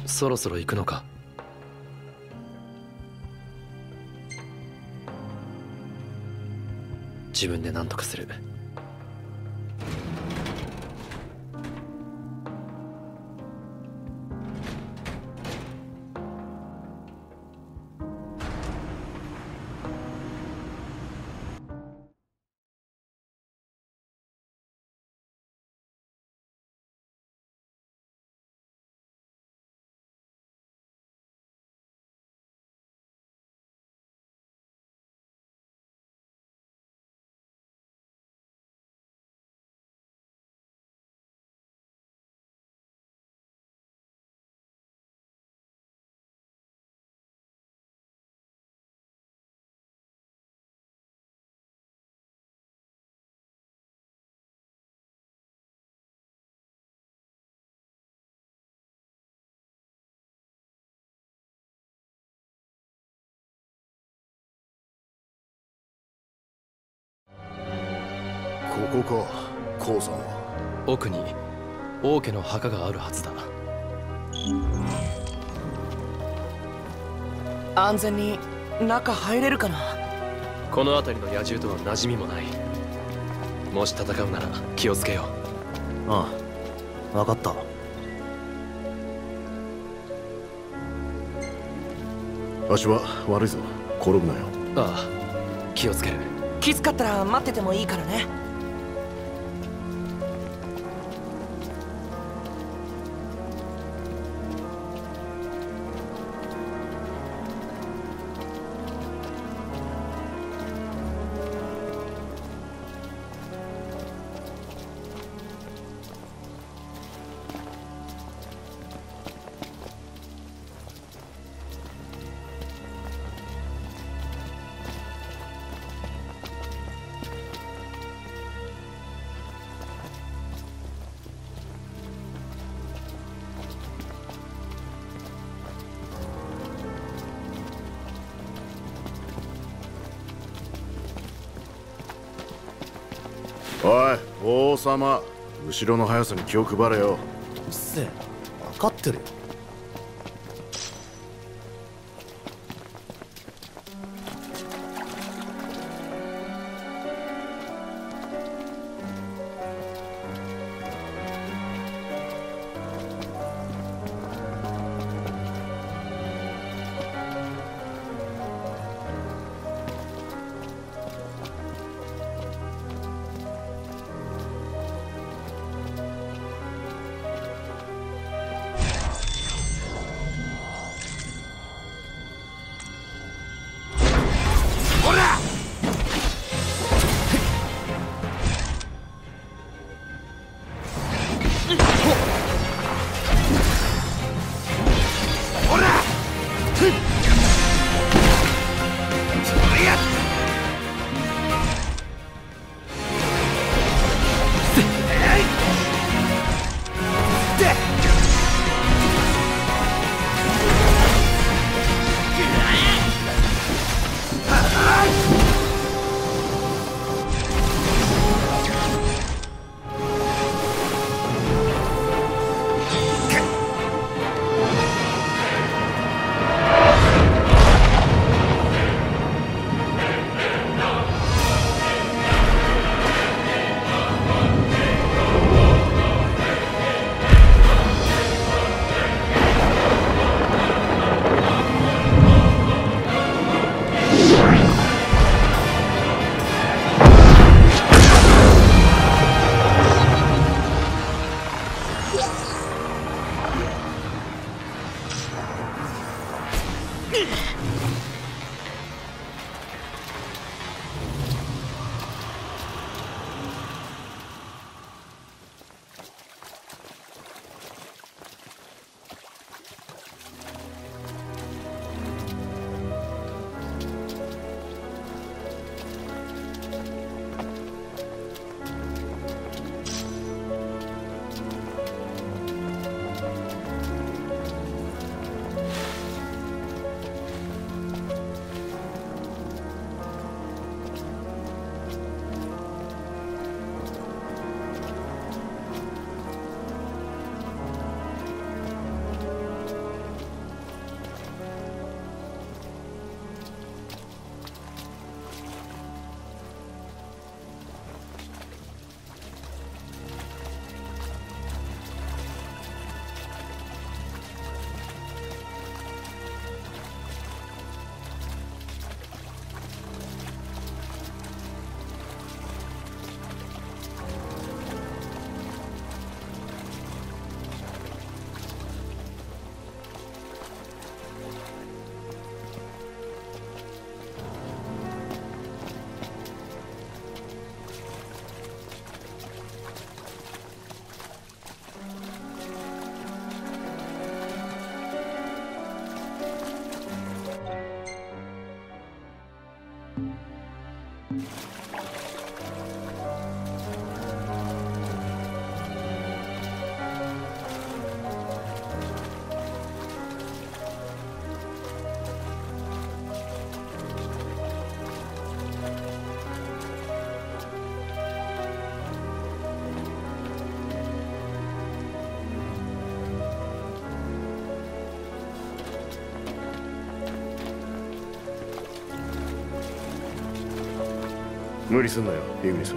そろそろ行くのか。自分で何とかする。 ここか、コウさんは。 奥に王家の墓があるはずだ。 安全に中入れるかな。 この辺りの野獣とは馴染みもない。もし戦うなら気をつけよう。 ああ、分かった。 足は悪いぞ、転ぶなよ。 ああ、気をつける。 きつかったら待っててもいいからね。 おい、王様、後ろの速さに気を配れよ。 うっせえ、分かってるよ。 無理すんなよイグニス。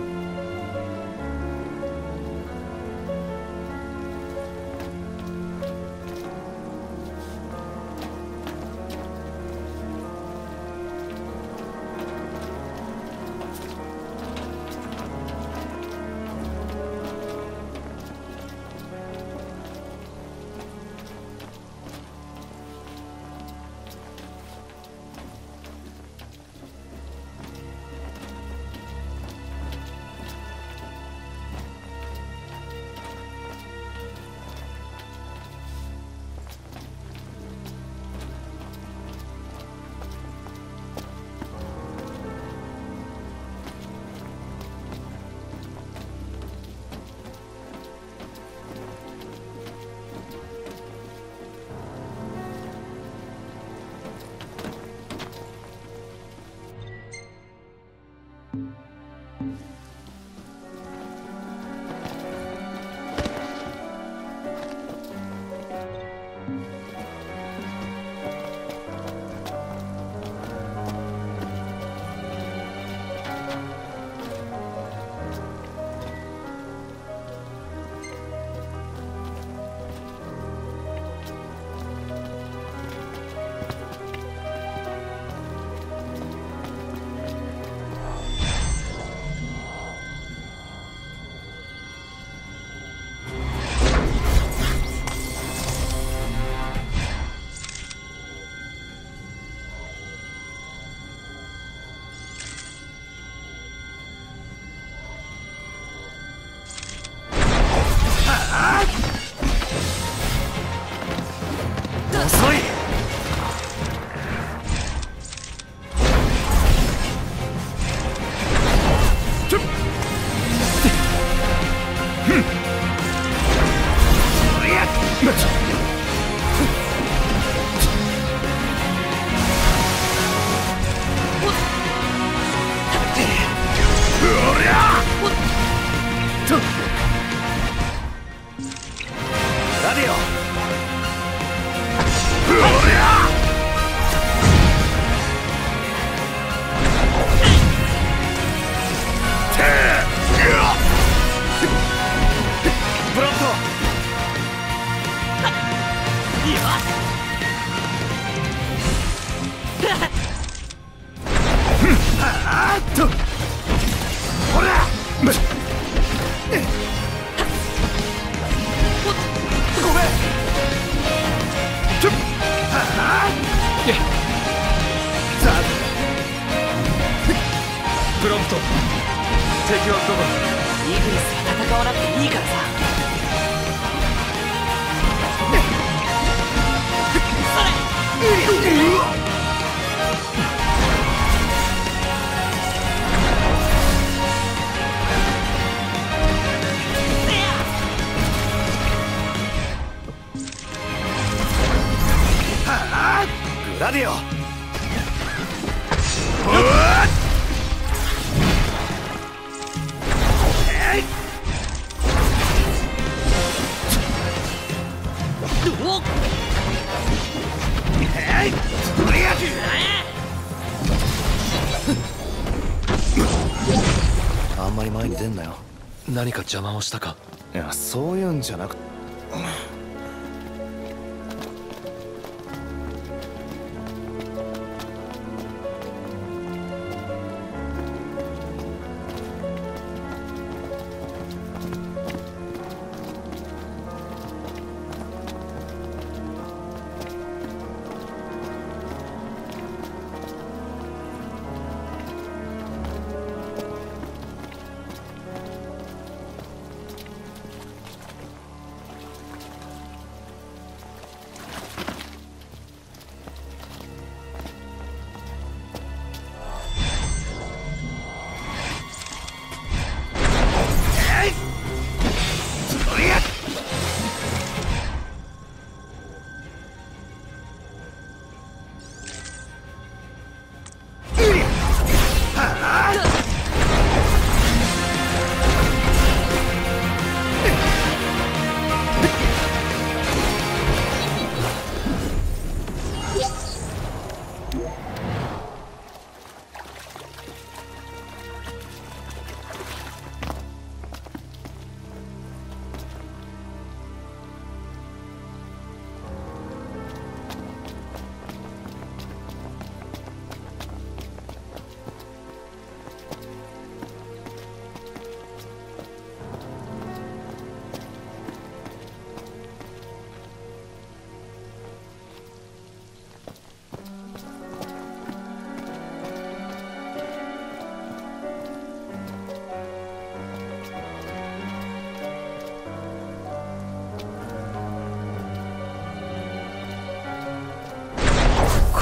プロンプト、敵はどこだ？ イグニスが戦わなくていいからさ。 グラディオ。あんまり前に出んなよ。 何か邪魔をしたか？ いや、そういうんじゃなく。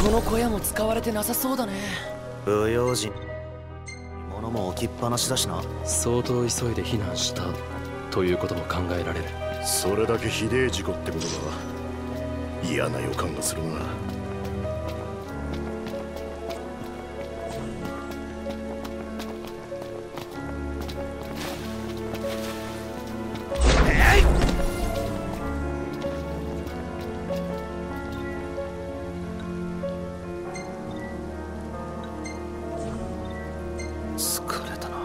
この小屋も使われてなさそうだね。 不用心。物も置きっぱなしだしな。 相当急いで避難したということも考えられる。 それだけひでえ事故ってことだ。嫌な予感がするな。 疲れたな。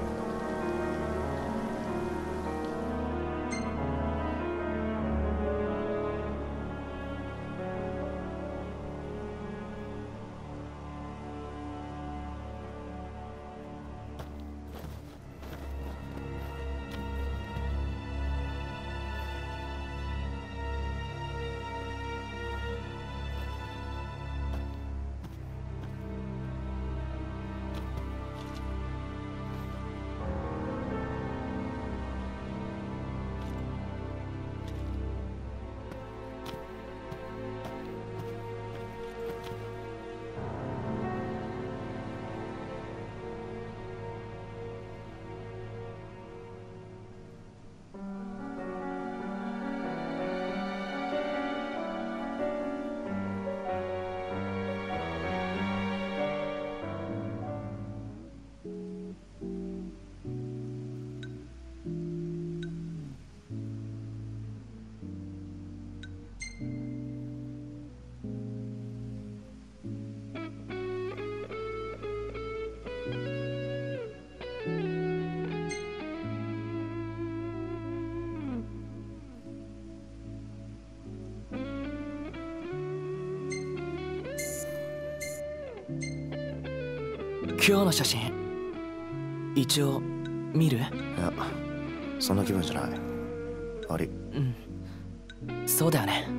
今日の写真一応見る？ いや、そんな気分じゃない。あり。 うん、そうだよね。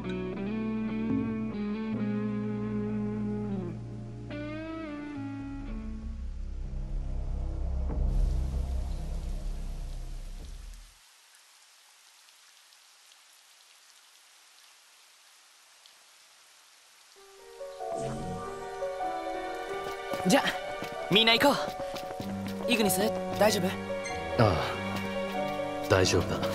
じゃあみんな行こう。イグニス大丈夫？ ああ、大丈夫だ。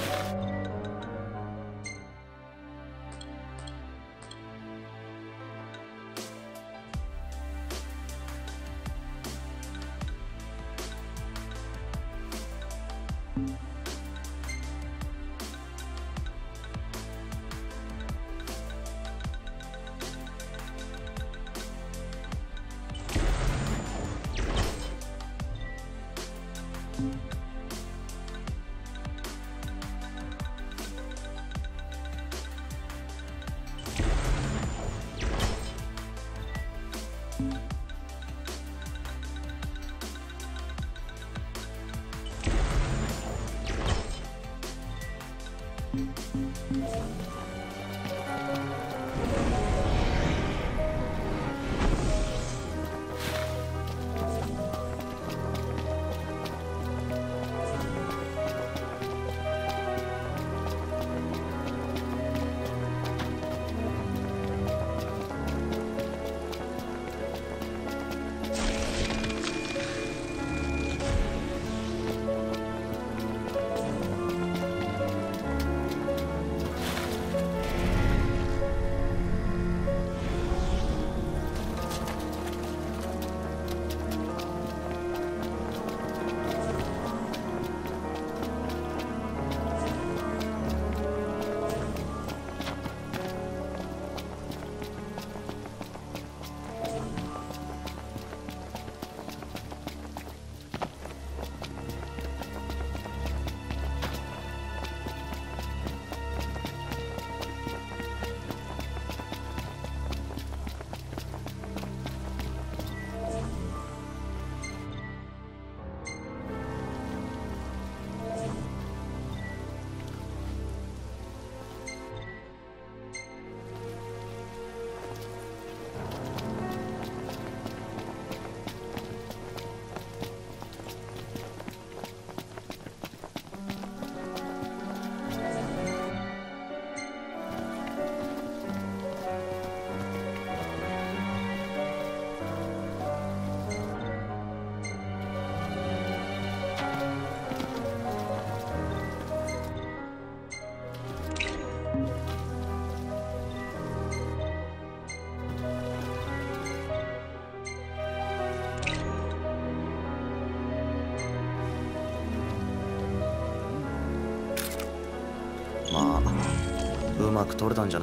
まく取れたんじゃね？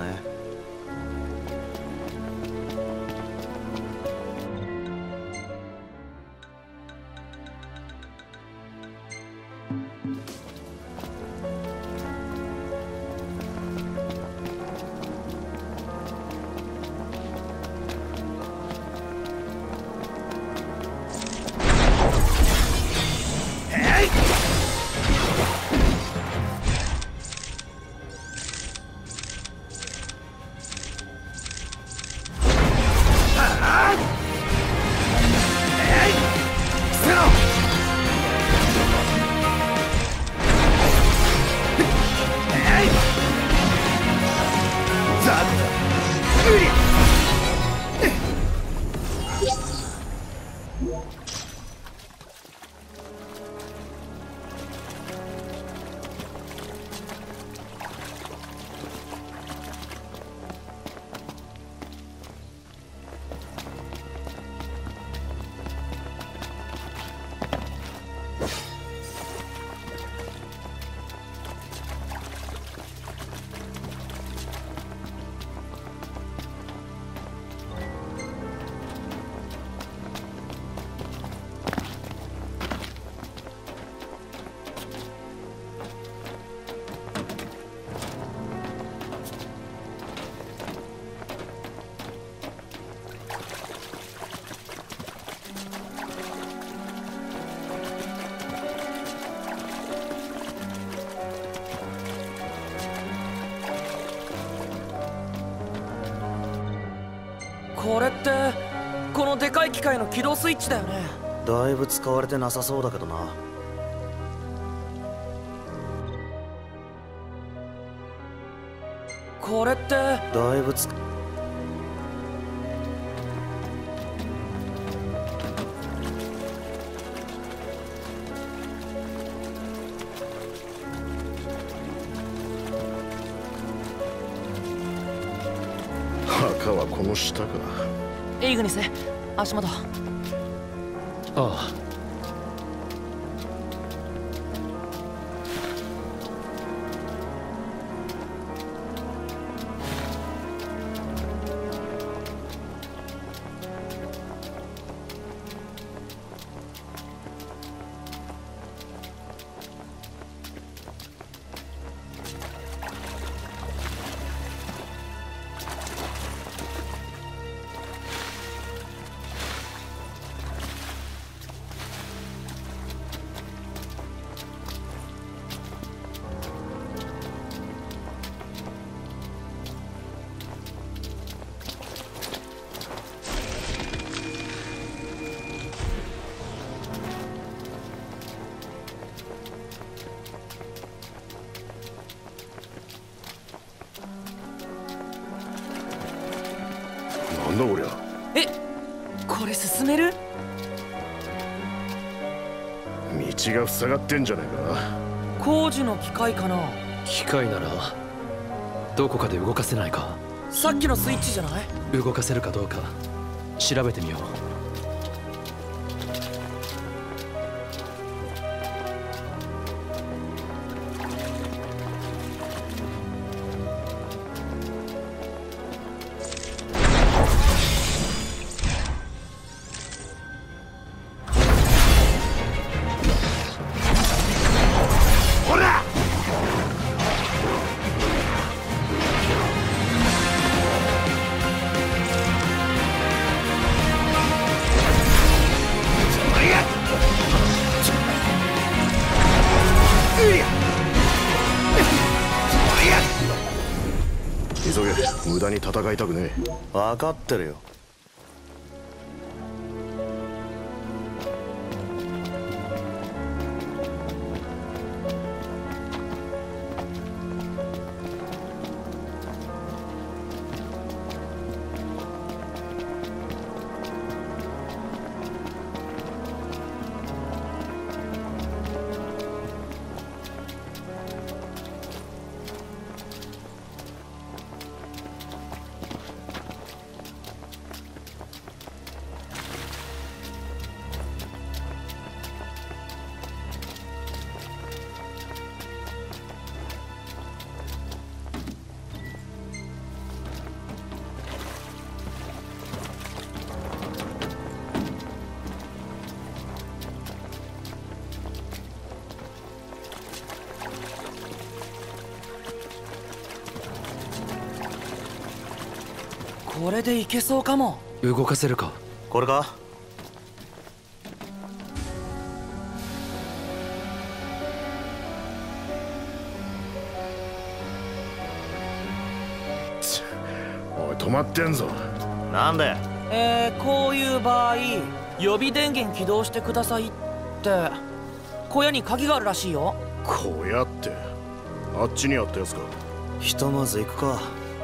これってこのでかい機械の起動スイッチだよね。 だいぶ使われてなさそうだけどな。 これってだいぶ墓はこの下か。 イグニス、足元。 ああ。 なんだこりゃ。 え、これ進める？ 道が塞がってんじゃねえか。 工事の機械かな。 機械ならどこかで動かせないか。 さっきのスイッチじゃない？ 動かせるかどうか調べてみよう。 急げ、無駄に戦いたくねえ。 分かってるよ。 これでいけそうかも。 動かせるか？ これか？ おい止まってんぞ。 なんで？ こういう場合予備電源起動してくださいって小屋に鍵があるらしいよ。 小屋ってあっちにあったやつか。 ひとまず行くか。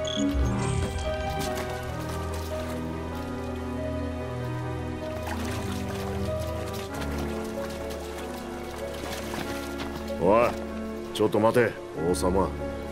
おいちょっと待て王様。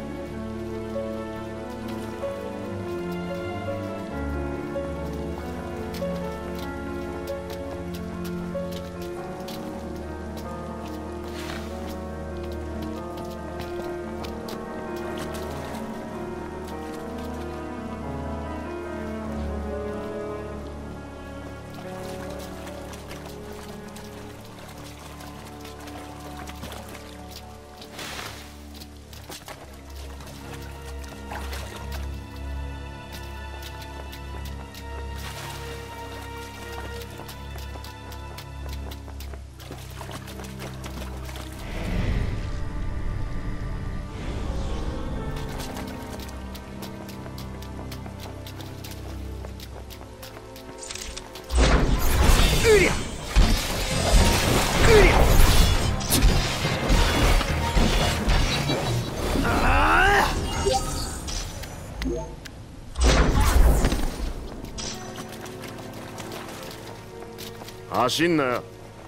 走んなよ。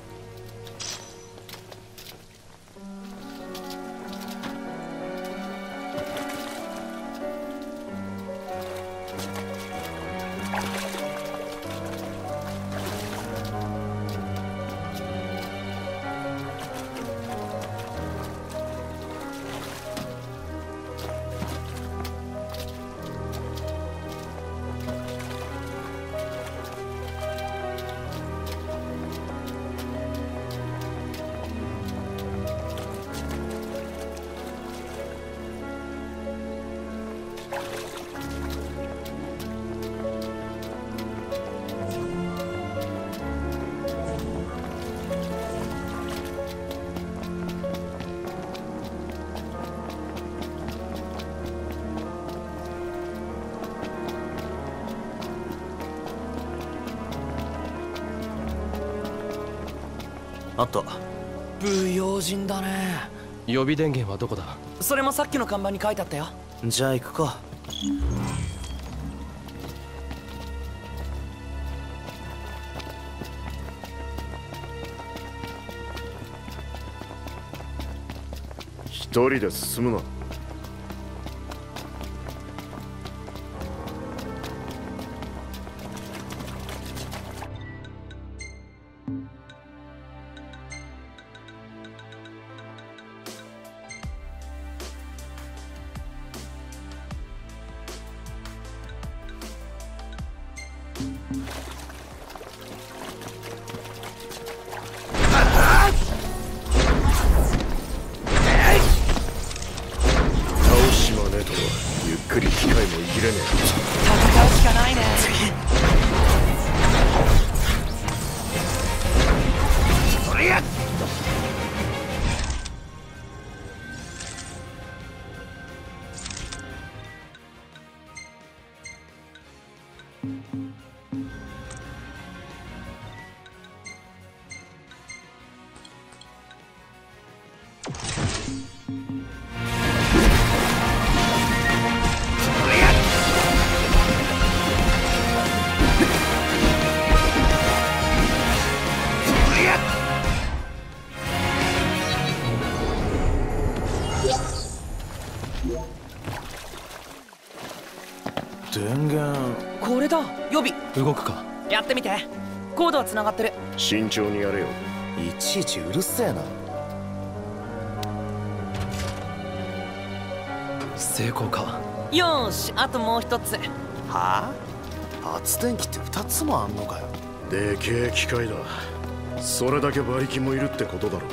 あった。 不用心だね。 予備電源はどこだ？ それもさっきの看板に書いてあったよ。 じゃあ行くか。 一人で進むな。ゆっくり機械もいじれねえ。 戦うしかないね。それや。 電源。 これだ。予備動くか？ やってみて。コードはつながってる。 慎重にやれよ。 いちいちうるせえな。 成功か？ よーし、あともう一つ。 はあ？発電機って2つもあんのかよ。 でけえ機械だ。それだけ馬力もいるってことだろ。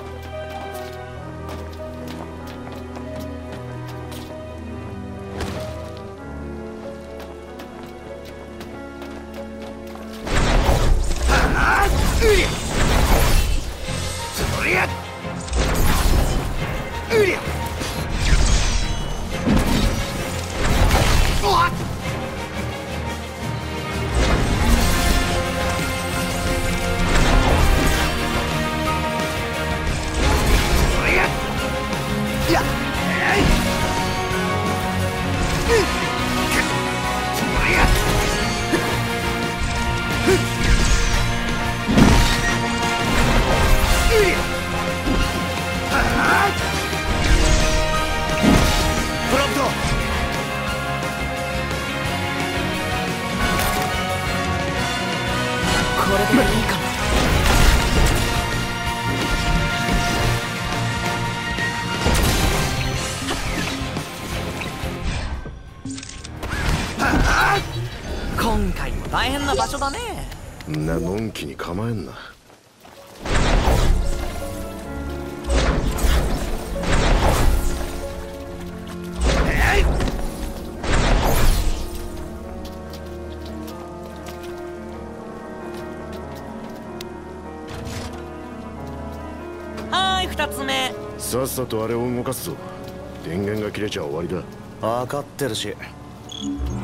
これでいいかも。今回も大変な場所だね。 んなのんきに構えんな。 はーい、2つ目。 さっさとあれを動かすぞ。電源が切れちゃ終わりだ。 分かってるし。